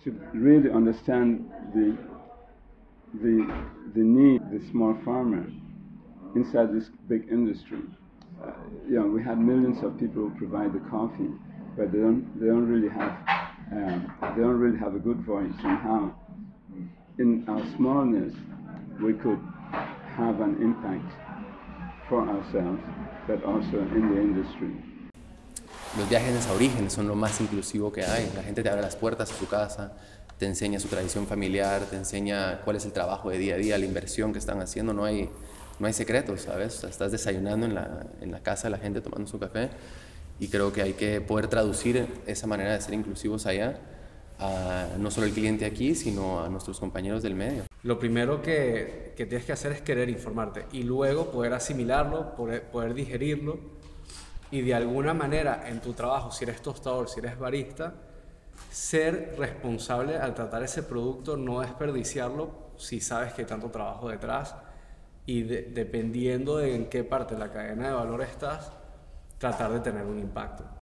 to really understand the, the need, the small farmer inside this big industry. We have millions of people who provide the coffee, but they don't really have a good voice on how, in our smallness, we could have an impact for ourselves, but also in the industry. Los viajes a orígenes son lo más inclusivo que hay. La gente te abre las puertas a su casa, te enseña su tradición familiar, te enseña cuál es el trabajo de día a día, la inversión que están haciendo. No hay secretos, ¿sabes? O sea, estás desayunando en la casa de la gente tomando su café, y creo que hay que poder traducir esa manera de ser inclusivos allá a no solo el cliente aquí, sino a nuestros compañeros del medio. Lo primero que tienes que hacer es querer informarte y luego poder asimilarlo, poder digerirlo, y de alguna manera en tu trabajo, si eres tostador, si eres barista, ser responsable al tratar ese producto, no desperdiciarlo si sabes que hay tanto trabajo detrás, y dependiendo de en qué parte de la cadena de valor estás, tratar de tener un impacto.